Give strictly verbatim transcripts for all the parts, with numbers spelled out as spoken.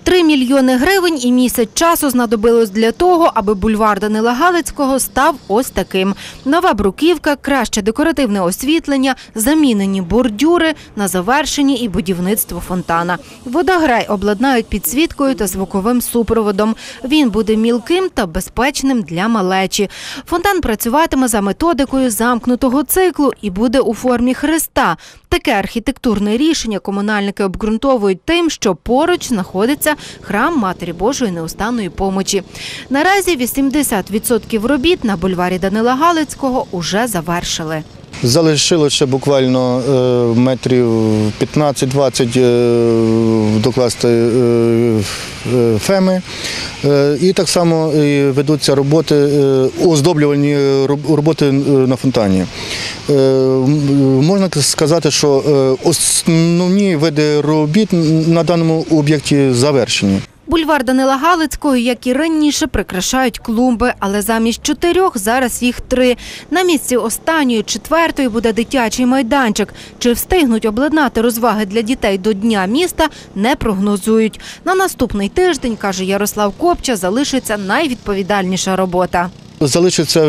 Три мільйони гривень і місяць часу знадобилось для того, аби бульвар Данила Галицького став ось таким. Нова бруківка, краще декоративне освітлення, замінені бордюри, на завершенні і будівництво фонтана. Водограй обладнають підсвіткою та звуковим супроводом. Він буде мілким та безпечним для малечі. Фонтан працюватиме за методикою замкнутого циклу і буде у формі хреста. Таке архітектурне рішення комунальники обґрунтовують тим, що поруч знаходиться храм Матері Божої Неустанної Помочі. Наразі вісімдесят відсотків робіт на бульварі Данила Галицького уже завершили. Залишилося ще буквально метрів п'ятнадцять-двадцять докласти феми. І так само ведуться роботи, оздоблювальні роботи на фонтані. Можна сказати, що основні види робіт на даному об'єкті завершені. Бульвар Данила Галицького, як і раніше, прикрашають клумби, але замість чотирьох зараз їх три. На місці останньої, четвертої, буде дитячий майданчик. Чи встигнуть обладнати розваги для дітей до Дня міста, не прогнозують. На наступний тиждень, каже Ярослав Копча, залишиться найвідповідальніша робота. Залишиться,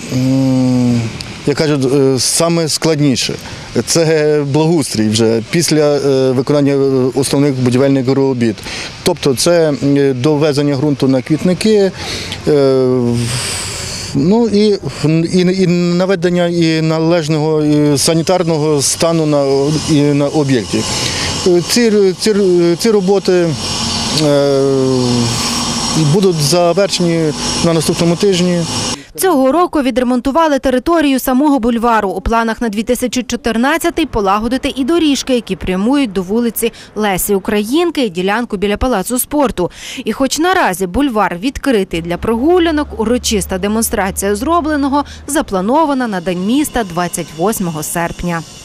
як кажуть, саме складніше. Це благоустрій вже після виконання основних будівельних робіт. Тобто це довезення ґрунту на квітники, ну і, і, і наведення і належного і санітарного стану на, і на об'єкті. Ці, ці, ці роботи будуть завершені на наступному тижні. Цього року відремонтували територію самого бульвару. У планах на дві тисячі чотирнадцятий полагодити і доріжки, які прямують до вулиці Лесі Українки і ділянку біля Палацу спорту. І хоч наразі бульвар відкритий для прогулянок, урочиста демонстрація зробленого запланована на День міста двадцять восьмого серпня.